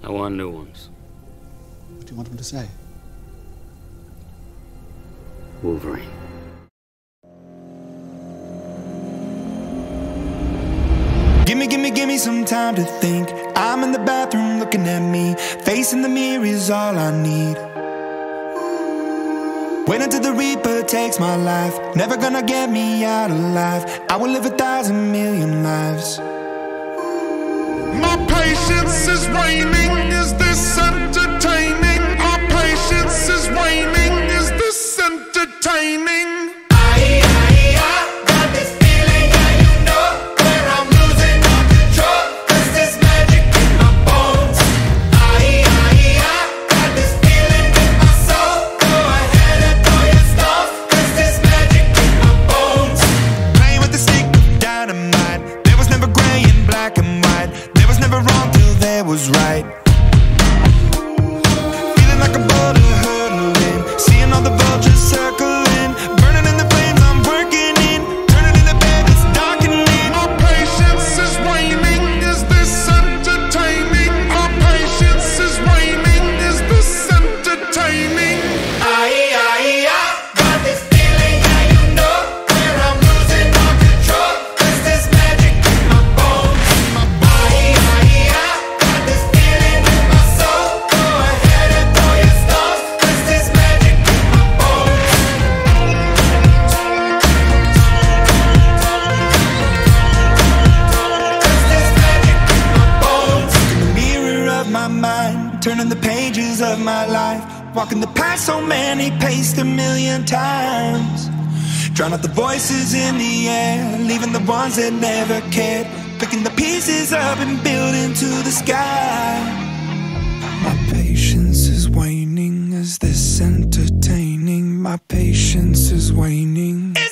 I want new ones. What do you want him to say? Wolverine. Gimme some time to think. I'm in the bathroom looking at me. Facing the mirror is all I need. Wait until the Reaper takes my life. Never gonna get me out alive. I will live 1,000,000,000 lives. My patience is waning. Is this entertaining? Our patience is waning. Is this entertaining? Was right. Feeling like a boulder hurtling, seeing all the vultures circling, burning in the flames I'm working in, turning in the bed it's darkening. Our patience is waning. Is this entertaining? Our patience is waning. Is this entertaining? Got this feeling, yeah, you know, where I'm losing all control. 'Cause there's magic in my bones. Turning the pages of my life, walking the path so many paced 1,000,000 times. Drown out the voices in the air, leaving the ones that never cared. Picking the pieces up and building to the sky. My patience is waning. Is this entertaining? My patience is waning.